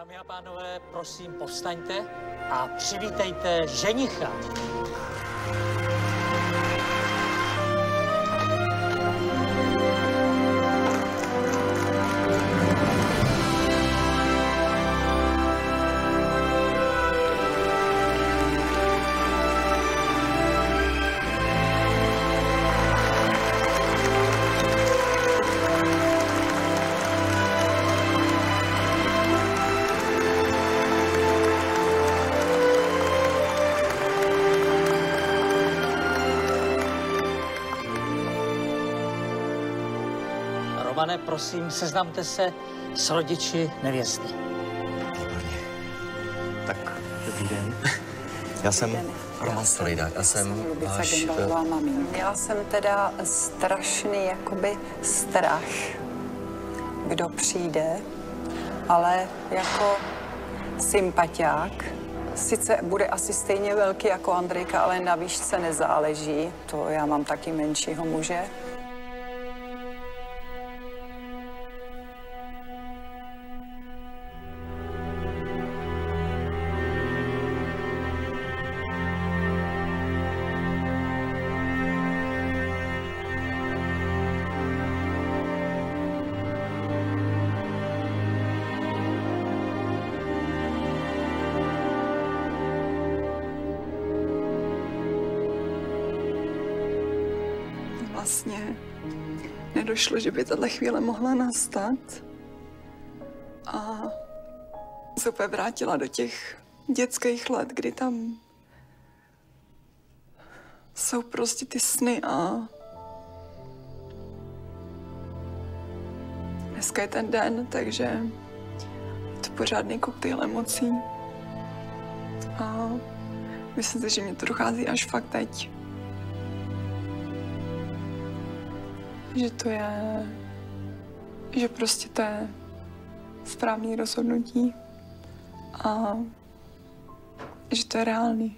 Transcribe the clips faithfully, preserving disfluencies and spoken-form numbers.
Dámy a pánové, prosím, povstaňte a přivítejte ženicha. Romane, prosím, seznamte se s rodiči nevěsty. Tak, dobrý den. Já jsem Roman Stolejda, já jsem váš... Měla jsem teda strašný jakoby strach, kdo přijde, ale jako sympatiák. Sice bude asi stejně velký jako Andrejka, ale na výšce nezáleží. To já mám taky menšího muže. Vlastně nedošlo, že by tahle chvíle mohla nastat. A se úplně vrátila do těch dětských let, kdy tam jsou prostě ty sny a dneska je ten den, takže je to pořádný koktejl emocí. A myslím si, že mě to dochází až fakt teď. Že to je, že prostě to je správný rozhodnutí a že to je reálný.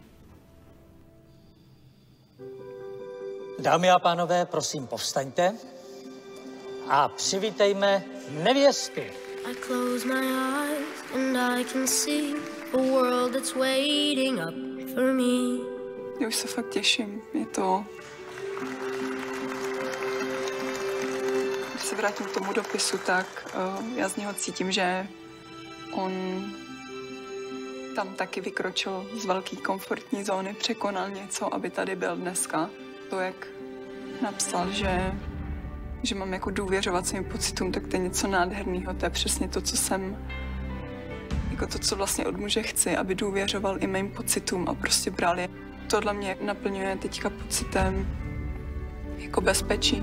Dámy a pánové, prosím, povstaňte a přivítejme nevěstu. I close my eyes and I can see a world that's waiting up for me. Já už se fakt těším, je to... Když se vrátím k tomu dopisu, tak uh, já z něho cítím, že on tam taky vykročil z velké komfortní zóny, překonal něco, aby tady byl dneska. To, jak napsal, že, že mám jako důvěřovat svým pocitům, tak to je něco nádherného. To je přesně to, co jsem, jako to, co vlastně od muže chci, aby důvěřoval i mým pocitům a prostě bral je. Tohle mě naplňuje teďka pocitem jako bezpečí.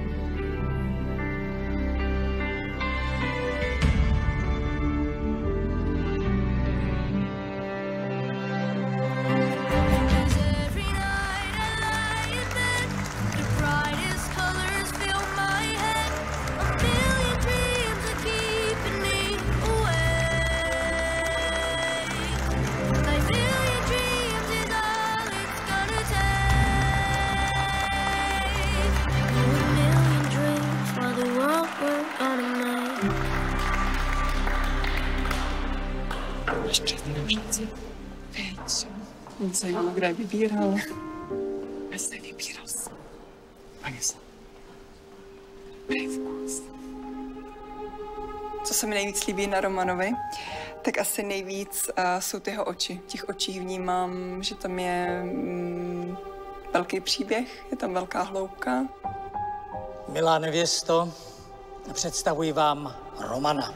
Mě zajímalo, kde vybíral. Já jsem nevybíral. Ani se. Dobrý vkus. Co se mi nejvíc líbí na Romanovi, tak asi nejvíc uh, jsou ty jeho oči. V těch očích vnímám, že tam je mm, velký příběh, je tam velká hloubka. Milá nevěsto, představuji vám Romana.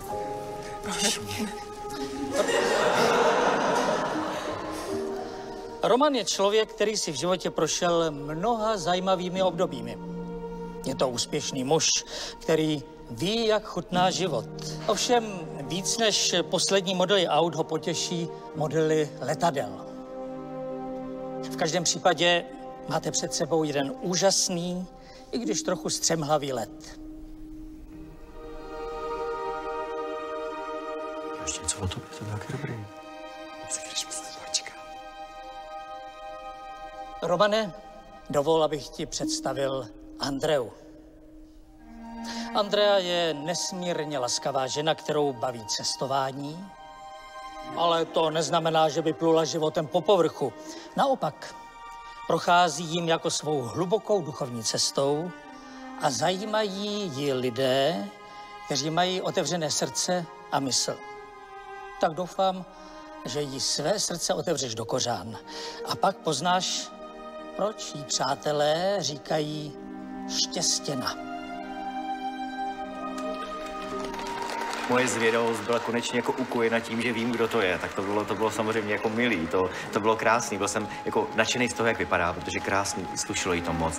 Roman je člověk, který si v životě prošel mnoha zajímavými obdobími. Je to úspěšný muž, který ví, jak chutná život. Ovšem víc než poslední modely aut ho potěší modely letadel. V každém případě máte před sebou jeden úžasný, i když trochu střemhlavý let. Ještě něco o tobě, to je taky dobrý. Romane, dovol, abych ti představil Andreu. Andrea je nesmírně laskavá žena, kterou baví cestování, ale to neznamená, že by plula životem po povrchu. Naopak, prochází jim jako svou hlubokou duchovní cestou a zajímají ji lidé, kteří mají otevřené srdce a mysl. Tak doufám, že jí své srdce otevřeš do kořán. A pak poznáš, proč jí přátelé říkají štěstěna. Moje zvědavost byla konečně jako ukojena tím, že vím, kdo to je. Tak to bylo, to bylo samozřejmě jako milý, to, to bylo krásný. Byl jsem jako nadšený z toho, jak vypadá, protože krásný, slušilo jí to moc.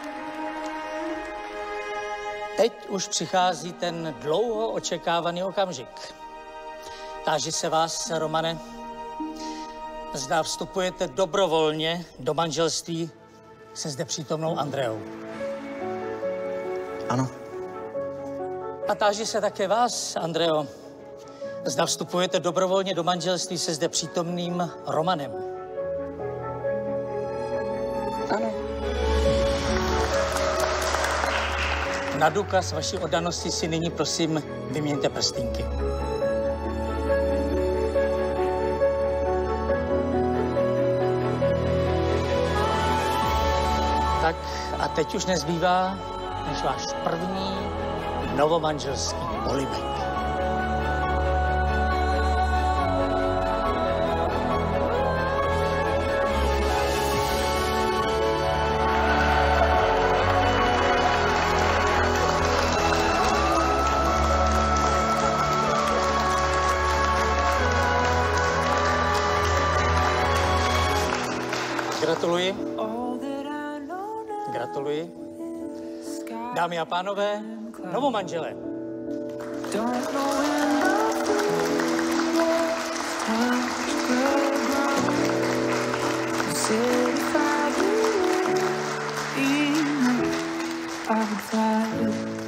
Teď už přichází ten dlouho očekávaný okamžik. Táži se vás, Romane, zda vstupujete dobrovolně do manželství se zde přítomnou Andreou. Ano. A táži se také vás, Andreo, zda vstupujete dobrovolně do manželství se zde přítomným Romanem. Ano. Na důkaz vaší oddanosti si nyní, prosím, vyměňte prstínky. Tak a teď už nezbývá než váš první novomanželský polibek. Gratuluji. Gratuluji. Dámy a pánové, novomanželé. I would fly.